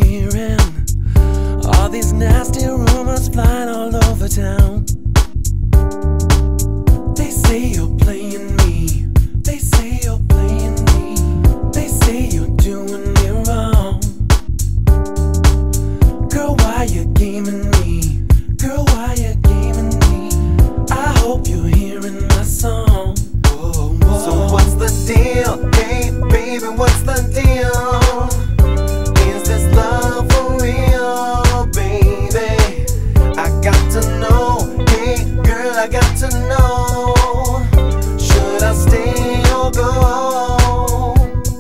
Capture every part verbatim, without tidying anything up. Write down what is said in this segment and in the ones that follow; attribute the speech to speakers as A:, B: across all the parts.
A: hearing all these nasty rumors flying all over town. They say you're playing me, they say you're playing me, they say you're doing me wrong. Girl, why you gaming me? Girl, why you gaming me? I hope you're hearing my song. Whoa, whoa.
B: So what's the deal? Hey baby, what's the deal? Is this love for real, baby? I got to know. Hey girl, I got to know. Should I stay or go?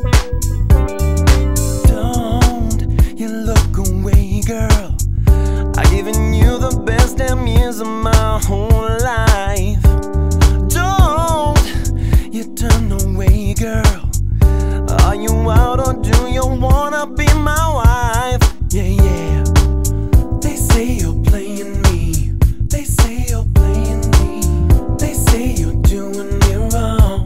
A: Don't you look away, girl. I've given you the best damn years of my whole life. Don't you turn away, girl. Are you out or do you wanna be my wife? Yeah, yeah. They say you're playing me, they say you're playing me, they say you're doing me wrong.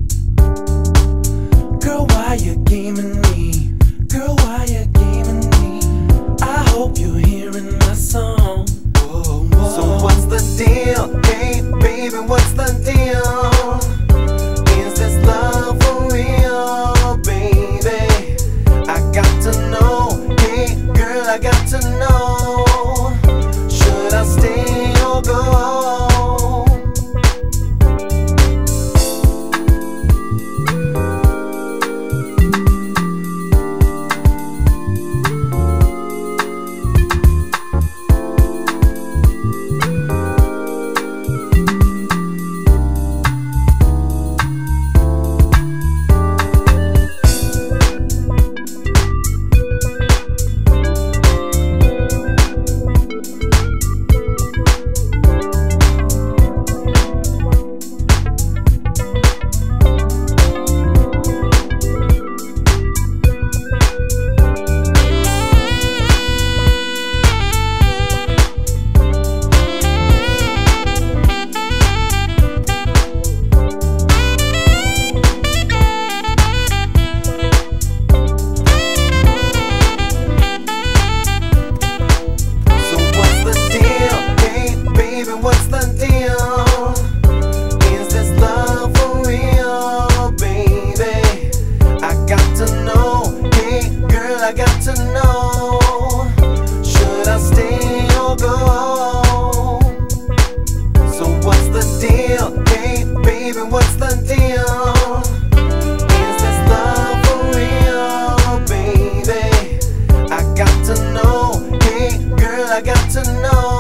A: Girl, why you gaming me? Girl, why you gaming me? I hope you're hearing my song. Whoa, whoa.
B: So what's the deal? Hey baby, what's the deal? Is this love for real, baby? I got to know. Hey girl, I got to know. Should I stay or go? What's the deal? Is this love for real, baby? I got to know. Hey girl, I got to know. Should I stay or go? So what's the deal? Hey baby, what's the deal? Is this love for real, baby? I got to know. Hey girl, I got to know.